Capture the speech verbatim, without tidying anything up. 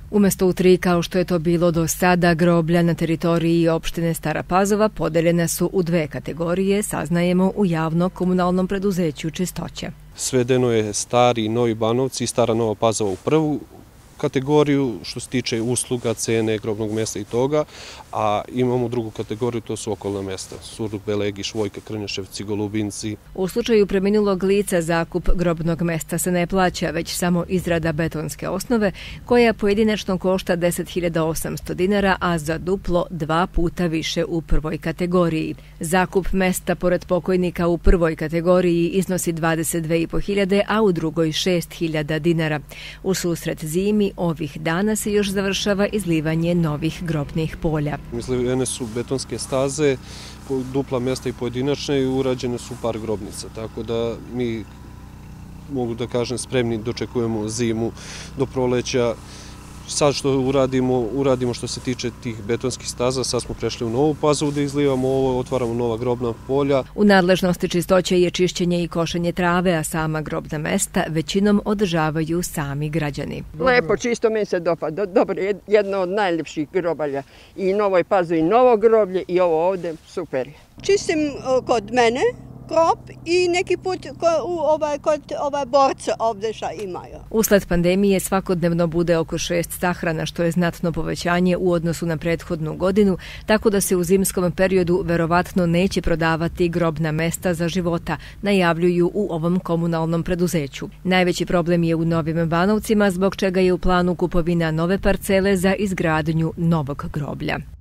Umjesto u tri, kao što je to bilo do sada, groblja na teritoriji opštine Stara Pazova podeljena su u dve kategorije, saznajemo u javno-komunalnom preduzeću Čistoća. Svedeno je Stari i Novi Banovci i Stara Nova Pazova u prvu kategoriju što se tiče usluga, cene, grobnog mesta i toga, a imamo drugu kategoriju, to su okolna mesta, Surduk, Belegiš, Vojka, Krnjaševci, Golubinci. U slučaju preminulog lica zakup grobnog mesta se ne plaća, već samo izrada betonske osnove, koja pojedinačno košta deset hiljada osamsto dinara, a za duplo dva puta više u prvoj kategoriji. Zakup mesta pored pokojnika u prvoj kategoriji iznosi dvadeset dve i po hiljade, a u drugoj šest hiljada dinara. U susret zimi ovih dana se još završava izlivanje novih grobnih polja. Izlivene su betonske staze, dupla mjesta i pojedinačne i urađene su par grobnica, tako da mi, mogu da kažem, spremni dočekujemo zimu do proleća. Sad što uradimo, uradimo što se tiče tih betonskih staza, sad smo prešli u Novu Pazovu da izlivamo ovo, otvaramo nova grobna polja. U nadležnosti Čistoće je čišćenje i košenje trave, a sama grobna mesta većinom održavaju sami građani. Lepo, čisto, meni se dopada. Dobro, jedno od najljepših grobalja. I Novoj Pazovi novo groblje i ovo ovde, super. Čistim kod mene grob i neki put u ovaj, kod ovaj borca ovdje šta imaju. Usled pandemije svakodnevno bude oko šest sahrana, što je znatno povećanje u odnosu na prethodnu godinu, tako da se u zimskom periodu verovatno neće prodavati grobna mesta za života, najavljuju u ovom komunalnom preduzeću. Najveći problem je u Novim Banovcima, zbog čega je u planu kupovina nove parcele za izgradnju novog groblja.